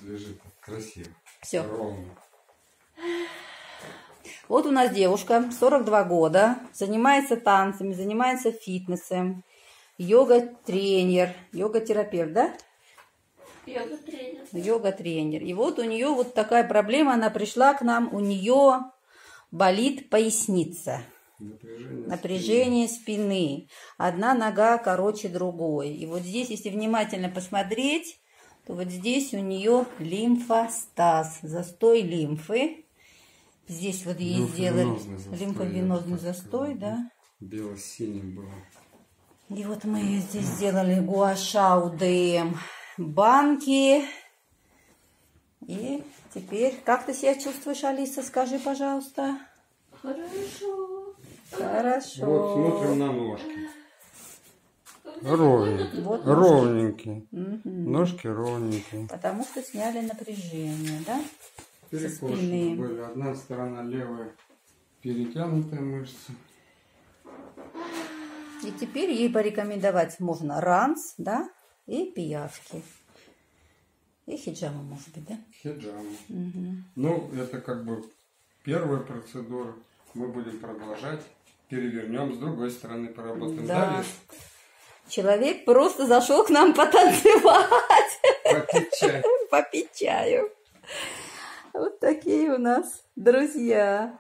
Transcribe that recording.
лежит красиво. Все. Ровно. Вот у нас девушка, 42 года, занимается танцами, занимается фитнесом, йога-тренер, йога-терапевт, да? Йога-тренер. Йога-тренер. И вот у нее вот такая проблема, она пришла к нам, у нее болит поясница. Напряжение спины. Одна нога короче другой. И вот здесь, если внимательно посмотреть, то вот здесь у нее лимфостаз, застой лимфы. Здесь вот ей сделали лимфовенозный застой, да? Бело-синим было. И вот мы ей здесь сделали гуаша УДМ банки. И теперь, как ты себя чувствуешь, Алиса? Скажи, пожалуйста. Хорошо. Хорошо. Вот смотрим на ножки. Ровненькие. Вот Ровненькие. Мгм. Ножки ровненькие. Потому что сняли напряжение, да? Со Перекошены спины. были. Одна сторона левая перетянутая мышца. И теперь ей порекомендовать можно ранс, да, и пиявки. И хиджама, может быть, да? Хиджама. Угу. Ну, это как бы первая процедура. Мы будем продолжать. Перевернем, с другой стороны поработаем. Да. Лиз? Человек просто зашел к нам потанцевать, Попить чай. попить чаю. Вот такие у нас друзья.